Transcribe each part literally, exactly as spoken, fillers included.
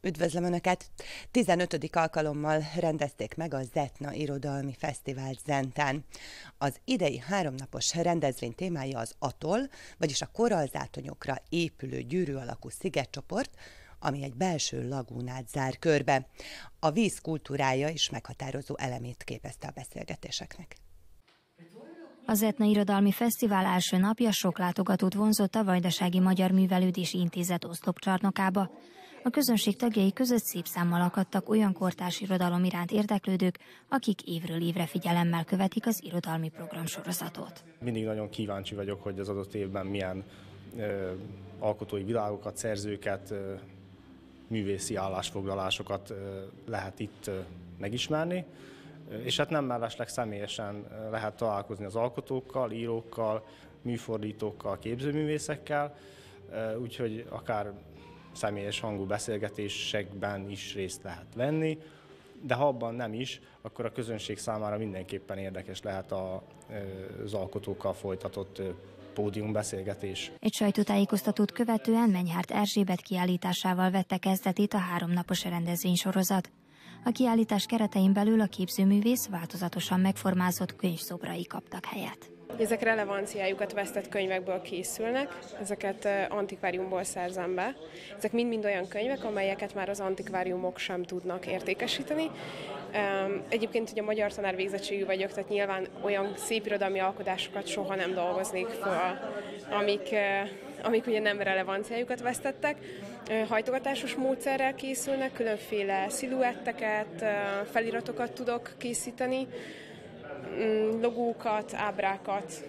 Üdvözlöm Önöket! tizenötödik alkalommal rendezték meg a Zetna Irodalmi Fesztivált Zentán. Az idei háromnapos rendezvény témája az atoll, vagyis a korallzátonyokra épülő gyűrű alakú szigetcsoport, ami egy belső lagúnát zár körbe. A víz kultúrája is meghatározó elemét képezte a beszélgetéseknek. A Zetna Irodalmi Fesztivál első napja sok látogatót vonzott a Vajdasági Magyar Művelődési Intézet oszlopcsarnokába. A közönség tagjai között szép számmal akadtak olyan kortárs irodalom iránt érdeklődők, akik évről évre figyelemmel követik az irodalmi programsorozatot. Mindig nagyon kíváncsi vagyok, hogy az adott évben milyen ö, alkotói világokat, szerzőket, ö, művészi állásfoglalásokat ö, lehet itt ö, megismerni. És hát nem mellesleg személyesen lehet találkozni az alkotókkal, írókkal, műfordítókkal, képzőművészekkel, úgyhogy akár személyes hangú beszélgetésekben is részt lehet venni, de ha abban nem is, akkor a közönség számára mindenképpen érdekes lehet az alkotókkal folytatott pódiumbeszélgetés. Egy sajtótájékoztatót követően Menyhárt Erzsébet kiállításával vette kezdetét a háromnapos rendezvénysorozat. A kiállítás keretein belül a képzőművész változatosan megformázott könyvszobrai kaptak helyet. Ezek relevanciájukat vesztett könyvekből készülnek, ezeket antikváriumból szerzem be. Ezek mind-mind olyan könyvek, amelyeket már az antikváriumok sem tudnak értékesíteni. Egyébként ugye magyar tanárvégzettségű vagyok, tehát nyilván olyan szépirodalmi alkotásokat soha nem dolgoznék föl, amik, amik ugye nem relevanciájukat vesztettek. Hajtogatásos módszerrel készülnek, különféle sziluetteket, feliratokat tudok készíteni, logókat, ábrákat.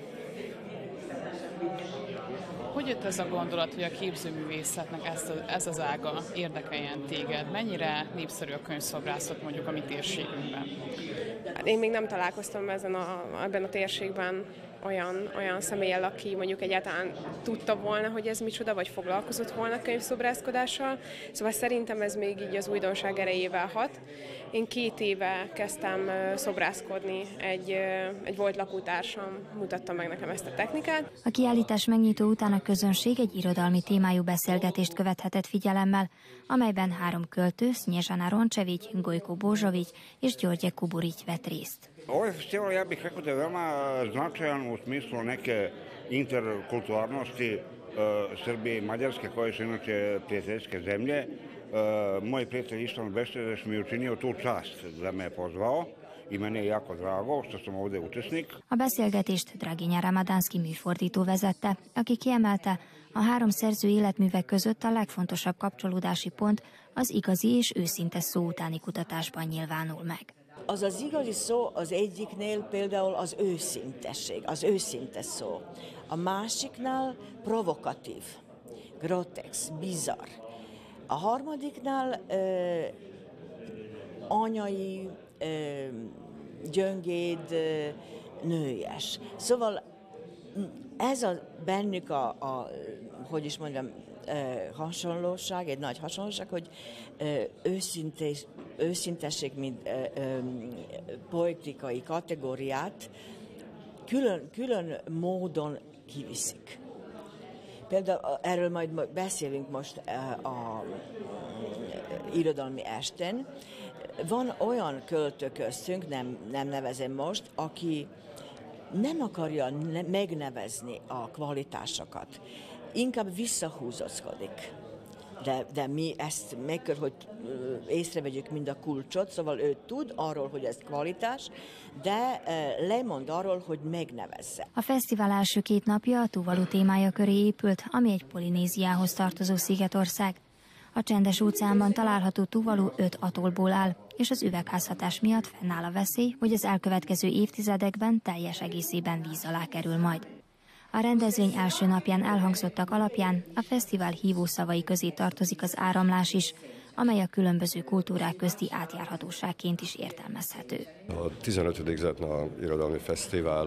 Hogy jött ez a gondolat, hogy a képzőművészetnek ez, a, ez az ága érdekeljen téged? Mennyire népszerű a könyvszobrászat mondjuk a mi térségünkben? Én még nem találkoztam ezen a, ebben a térségben olyan, olyan személlyel, aki mondjuk egyáltalán tudta volna, hogy ez micsoda, vagy foglalkozott volna könyvszobrászkodással. Szóval szerintem ez még így az újdonság erejével hat. Én két éve kezdtem szobrászkodni, egy, egy volt lakótársam mutatta meg nekem ezt a technikát. A kiállítás megnyitó után a közönség egy irodalmi témájú beszélgetést követhetett figyelemmel, amelyben három költő, Snježana Rončević, Gojko Božović és Đorđe Kuburić vett részt. Ovaj festival, ja bih rekao da je veoma značajan u smislu neke interkulturalnosti Srbije i Mađarske, koje su inače prijateljske zemlje. Moj prijatelj Istvan Beštežeš mi je učinio tu čast da me je pozvao i meni je jako drago što sam ovdje učesnik. A beszélgetést Draginja Ramadánszky műfordító vezette, aki kiemelte, a három szerző életművek között a legfontosabb kapcsolódási pont az igazi és őszinte szó utáni kutatásban nyilvánul meg. Az az igazi szó az egyiknél például az őszintesség, az őszinte szó. A másiknál provokatív, grotex, bizarr. A harmadiknál ö, anyai, ö, gyöngéd, ö, nőies. Szóval ez a bennük a, a hogy is mondjam, hasonlóság, egy nagy hasonlóság, hogy őszintés, őszintesség, mint poetikai kategóriát külön, külön módon kiviszik. Például erről majd beszélünk most a irodalmi estén. Van olyan költő köztünk, nem, nem nevezem most, aki nem akarja ne, megnevezni a kvalitásokat. Inkább visszahúzózkodik. De, de mi ezt meg kell, hogy észrevegyük mind a kulcsot, szóval ő tud arról, hogy ez kvalitás, de lemond arról, hogy megnevezze. A fesztivál első két napja a Tuvalu témája köré épült, ami egy Polinéziához tartozó szigetország. A csendes óceánban található Tuvalu öt atollból áll, és az üvegházhatás miatt fennáll a veszély, hogy az elkövetkező évtizedekben teljes egészében víz alá kerül majd. A rendezvény első napján elhangzottak alapján a fesztivál hívószavai közé tartozik az áramlás is, amely a különböző kultúrák közti átjárhatóságként is értelmezhető. A tizenötödik Zetna Irodalmi Fesztivál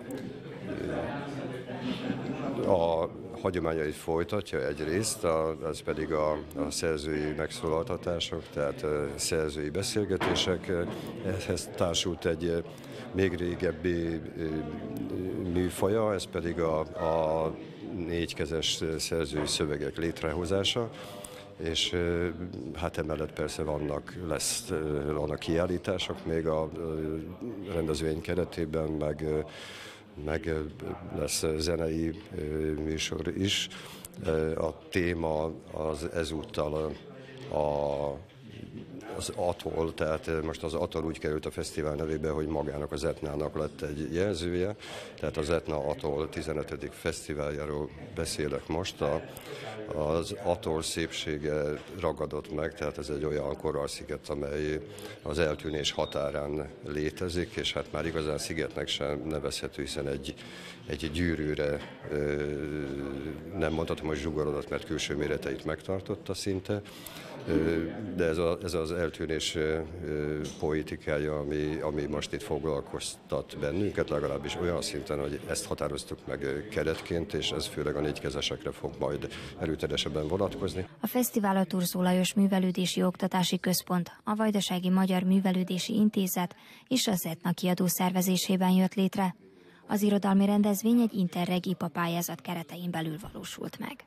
a hagyományait folytatja egyrészt, ez pedig a, a szerzői megszólaltatások, tehát szerzői beszélgetések. Ehhez társult egy még régebbi műfaja, ez pedig a, a négykezes szerzői szövegek létrehozása. és hát emellett persze vannak, lesz, vannak kiállítások még a rendezvény keretében, meg, meg lesz zenei műsor is. A téma az ezúttal a, a az Atoll, tehát most az Atoll úgy került a fesztivál nevébe, hogy magának az Etnának lett egy jelzője, tehát az Etna Atoll tizenötödik fesztiváljáról beszélek most. A, az Atoll szépsége ragadott meg, tehát ez egy olyan korallsziget, amely az eltűnés határán létezik, és hát már igazán szigetnek sem nevezhető, hiszen egy, egy gyűrűre nem mondhatom, hogy zsugorodott, mert külső méreteit megtartotta szinte, de ez, a, ez az eltűnés poétikája, ami, ami most itt foglalkoztat bennünket, legalábbis olyan szinten, hogy ezt határoztuk meg keretként, és ez főleg a négykezesekre fog majd erőteljesebben vonatkozni. A fesztivál a Turszó Lajos Művelődési Oktatási Központ, a Vajdasági Magyar Művelődési Intézet és az Etna kiadó szervezésében jött létre. Az irodalmi rendezvény egy Interreg I P A pályázat keretein belül valósult meg.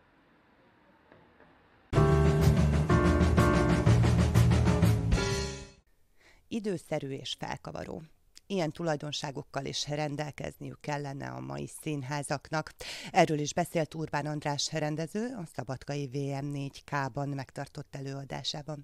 Időszerű és felkavaró. Ilyen tulajdonságokkal is rendelkezniük kellene a mai színházaknak. Erről is beszélt Urbán András rendező a Szabadkai V M négy K-ban megtartott előadásában.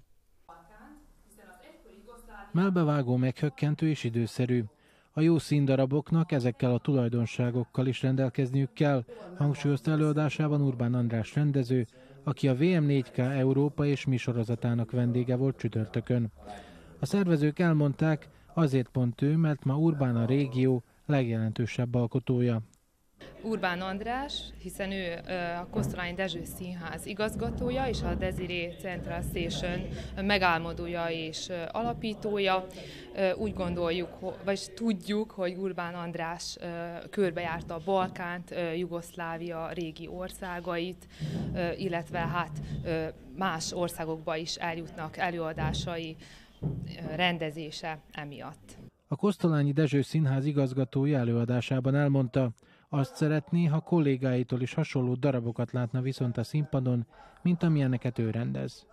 Mellbevágó, meghökkentő és időszerű. A jó színdaraboknak ezekkel a tulajdonságokkal is rendelkezniük kell, hangsúlyozta előadásában Urbán András rendező, aki a V M négy K Európa és mi sorozatának vendége volt csütörtökön. A szervezők elmondták, azért pont ő, mert ma Urbán a régió legjelentősebb alkotója. Urbán András, hiszen ő a Kosztolányi Dezső Színház igazgatója és a Desiree Central Station megálmodója és alapítója. Úgy gondoljuk, vagy tudjuk, hogy Urbán András körbejárta a Balkánt, Jugoszlávia régi országait, illetve hát más országokba is eljutnak előadásai rendezése emiatt. A Kosztolányi Dezső Színház igazgatója előadásában elmondta, azt szeretné, ha kollégáitól is hasonló darabokat látna viszont a színpadon, mint amilyeneket ő rendez.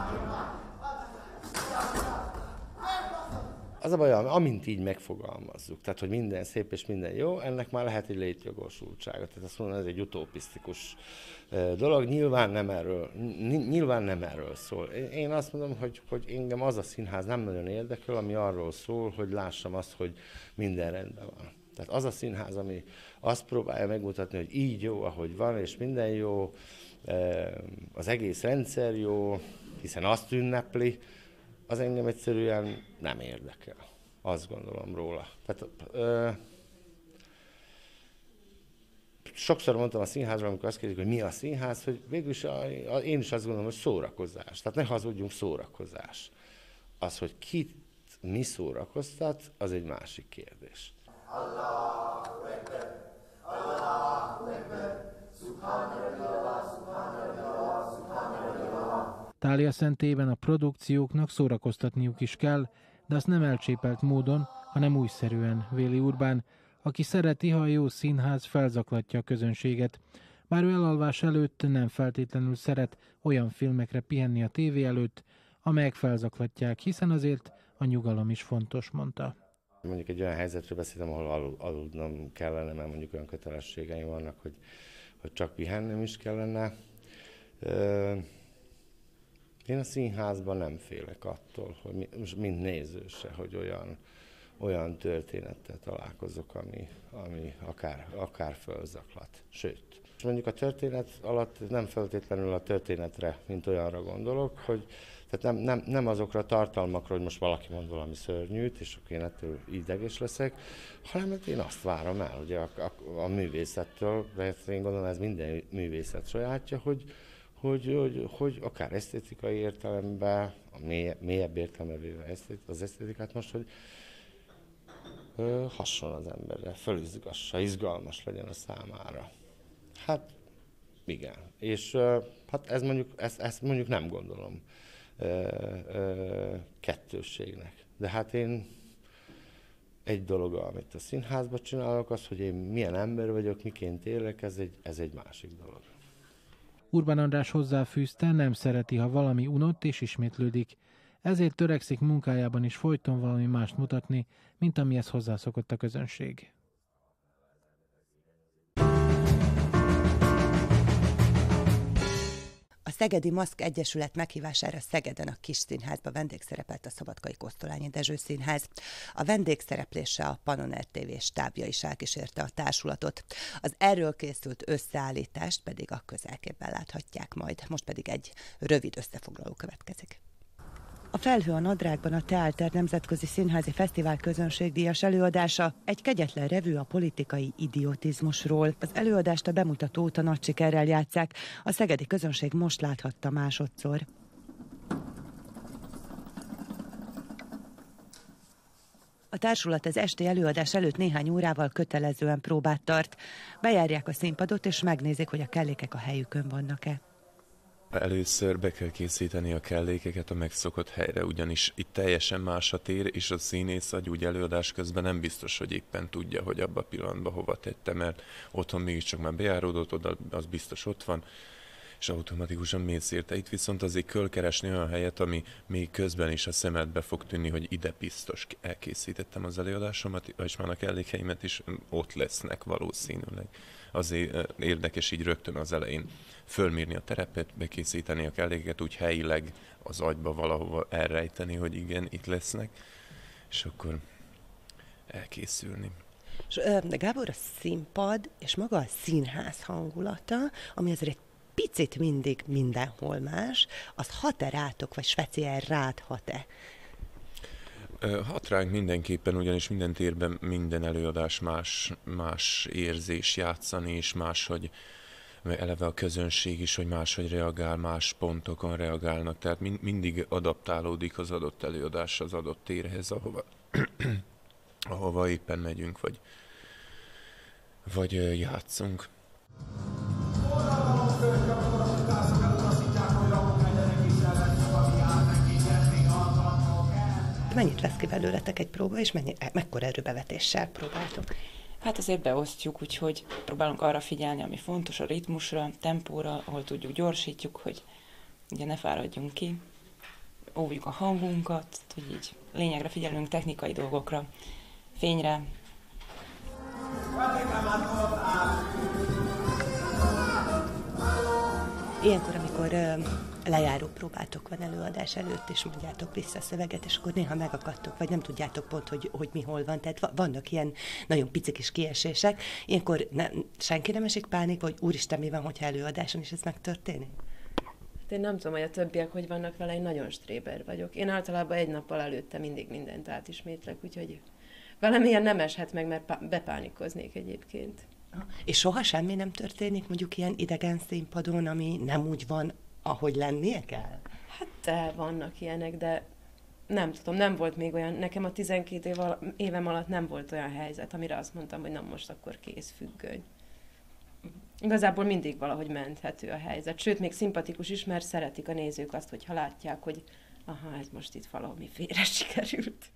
Az a baj, amint így megfogalmazzuk, tehát hogy minden szép és minden jó, ennek már lehet egy létjogosultsága. Tehát azt mondom, ez egy utopisztikus dolog, nyilván nem erről, nyilván nem erről szól. Én azt mondom, hogy, hogy engem az a színház nem nagyon érdekel, ami arról szól, hogy lássam azt, hogy minden rendben van. Tehát az a színház, ami azt próbálja megmutatni, hogy így jó, ahogy van, és minden jó, az egész rendszer jó, hiszen azt ünnepli, az engem egyszerűen nem érdekel. Azt gondolom róla. Tehát, ö, sokszor mondtam a színházról, amikor azt kérdezik, hogy mi a színház, hogy végülis a, a, én is azt gondolom, hogy szórakozás. Tehát ne hazudjunk, szórakozás. Az, hogy kit mi szórakoztat, az egy másik kérdés. Allahu Ekber, Allahu Ekber, Subhanallah, Subhanallah, Subhanallah. Tália szentében a produkcióknak szórakoztatniuk is kell, de azt nem elcsépelt módon, hanem újszerűen, véli Urbán, aki szereti, ha a jó színház felzaklatja a közönséget. Bár ő elalvás előtt nem feltétlenül szeret olyan filmekre pihenni a tévé előtt, amelyek felzaklatják, hiszen azért a nyugalom is fontos, mondta. Mondjuk egy olyan helyzetről beszéltem, ahol aludnom kellene, mert mondjuk olyan kötelességeim vannak, hogy, hogy csak pihennem is kellene. Én a színházban nem félek attól, hogy mint néző se, hogy olyan, olyan történettel találkozok, ami, ami akár, akár fölzaklat. Sőt, mondjuk a történet alatt nem feltétlenül a történetre, mint olyanra gondolok, hogy tehát nem, nem, nem azokra a tartalmakra, hogy most valaki mond valami szörnyűt, és akkor én ettől ideges leszek, hanem én azt várom el, hogy a, a, a művészettől, de én gondolom ez minden művészet sajátja, hogy Hogy, hogy, hogy akár esztétikai értelemben, a mélyebb, mélyebb értelmevével az esztétikát most, hogy ö, hasson az emberre, fölizgassa, izgalmas legyen a számára. Hát igen, és ö, hát ez mondjuk, ezt, ezt mondjuk nem gondolom ö, ö, kettősségnek. De hát én egy dolog, amit a színházban csinálok, az, hogy én milyen ember vagyok, miként élek, ez egy, ez egy másik dolog. Urbán András hozzáfűzte, nem szereti, ha valami unott és ismétlődik. Ezért törekszik munkájában is folyton valami mást mutatni, mint amihez hozzászokott a közönség. A Szegedi Maszk Egyesület meghívására Szegeden a Kis Színházba vendégszerepelt a Szabadkai Kosztolányi Dezső Színház. A vendégszereplésre a Panon er té vé stábja is elkísérte a társulatot. Az erről készült összeállítást pedig a közelképben láthatják majd. Most pedig egy rövid összefoglaló következik. A Felhő a nadrágban a Teálter Nemzetközi Színházi Fesztivál közönségdíjas előadása egy kegyetlen revű a politikai idiotizmusról. Az előadást a bemutató óta nagy sikerrel játsszák, a szegedi közönség most láthatta másodszor. A társulat az esti előadás előtt néhány órával kötelezően próbát tart. Bejárják a színpadot és megnézik, hogy a kellékek a helyükön vannak-e. Először be kell készíteni a kellékeket a megszokott helyre, ugyanis itt teljesen más a tér, és a színész agy úgy előadás közben nem biztos, hogy éppen tudja, hogy abban a pillanatban hova tette, mert otthon mégiscsak már bejáródott, oda az biztos ott van, és automatikusan mész érte. Itt viszont azért kell keresni olyan helyet, ami még közben is a szemedbe fog tűnni, hogy ide biztos elkészítettem az előadásomat, és már a kellékeimet is ott lesznek valószínűleg. Azért érdekes így rögtön az elején fölmérni a terepet, bekészíteni a kellékeket, úgy helyileg az agyba valahova elrejteni, hogy igen, itt lesznek, és akkor elkészülni. És, de Gábor, a színpad és maga a színház hangulata, ami azért egy picit mindig mindenhol más, az hat-e rátok, vagy speciál rád hat-e? Hat ránk mindenképpen, ugyanis minden térben minden előadás más, más érzés játszani, és máshogy eleve a közönség is, hogy máshogy reagál, más pontokon reagálnak, tehát mind, mindig adaptálódik az adott előadás az adott térhez, ahova, ahova éppen megyünk, vagy, vagy játszunk. Mennyit lesz ki belőletek egy próba, és mennyi, mekkora erőbevetéssel próbáltok? Hát azért beosztjuk, úgyhogy próbálunk arra figyelni, ami fontos, a ritmusra, tempóra, ahol tudjuk, gyorsítjuk, hogy ugye ne fáradjunk ki, óvjuk a hangunkat, hogy így lényegre figyelünk, technikai dolgokra, fényre. Ilyenkor, amikor uh, lejáró próbátok van előadás előtt, és mondjátok vissza a szöveget, és akkor néha megakadtok, vagy nem tudjátok pont, hogy, hogy mi hol van. Tehát vannak ilyen nagyon pici kis kiesések. Ilyenkor ne, senki nem esik pánikba, hogy úristen, mi van, hogyha előadáson is ez megtörténik? Hát én nem tudom, hogy a többiek hogy vannak vele, én nagyon stréber vagyok. Én általában egy nappal előtte mindig mindent átismétlek, úgyhogy velem ilyen nem eshet meg, mert bepánikoznék egyébként. És soha semmi nem történik mondjuk ilyen idegen színpadon, ami nem úgy van, ahogy lennie kell? Hát de vannak ilyenek, de nem tudom, nem volt még olyan, nekem a tizenkét év al- évem alatt nem volt olyan helyzet, amire azt mondtam, hogy na most akkor kész függöny. Igazából mindig valahogy menthető a helyzet, sőt még szimpatikus is, mert szeretik a nézők azt, hogyha látják, hogy aha, ez most itt valami félre sikerült.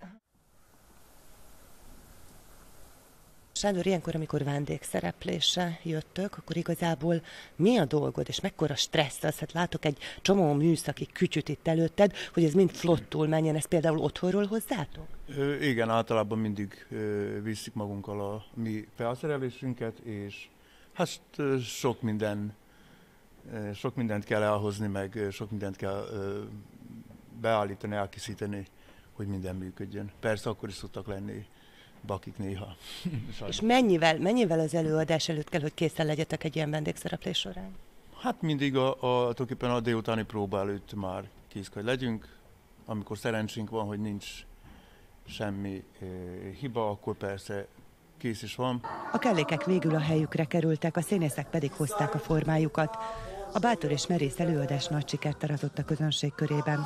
Sándor, ilyenkor, amikor vendégszereplésre jöttök, akkor igazából mi a dolgod, és mekkora stressz az? Hát látok egy csomó műszaki kütyüt itt előtted, hogy ez mind flottul menjen, ez például otthonról hozzátok? Ö, igen, általában mindig ö, viszik magunkkal a mi felszerelésünket, és hát ö, sok minden, ö, sok mindent kell elhozni, meg ö, sok mindent kell ö, beállítani, elkészíteni, hogy minden működjön. Persze akkor is szoktak lenni bakik néha. És mennyivel, mennyivel az előadás előtt kell, hogy készen legyetek egy ilyen vendégszereplés során? Hát mindig a, a, tulajdonképpen a délutáni próba előtt már kész kell legyünk. Amikor szerencsénk van, hogy nincs semmi e, hiba, akkor persze kész is van. A kellékek végül a helyükre kerültek, a színészek pedig hozták a formájukat. A bátor és merész előadás nagy sikert aratott a közönség körében.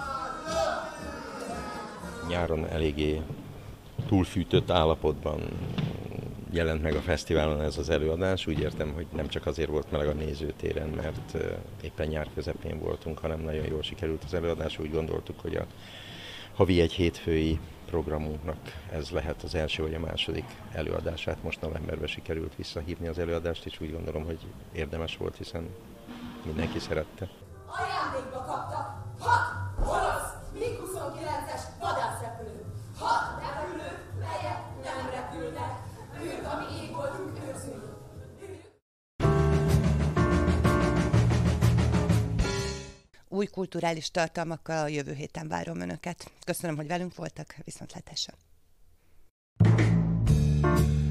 Nyáron eléggé túlfűtött állapotban jelent meg a fesztiválon ez az előadás. Úgy értem, hogy nem csak azért volt meleg a nézőtéren, mert éppen nyár közepén voltunk, hanem nagyon jól sikerült az előadás. Úgy gondoltuk, hogy a havi egy hétfői programunknak ez lehet az első vagy a második előadását. Most novemberben sikerült visszahívni az előadást, és úgy gondolom, hogy érdemes volt, hiszen mindenki szerette. Ajándékba kaptak hat orosz mig huszonkilences vadászrepülő. Hat repülők, melyek nem repülnek. Ők, ami ég voltunk, őrzünk. Új kulturális tartalmakkal a jövő héten várom Önöket. Köszönöm, hogy velünk voltak, viszontlátásra.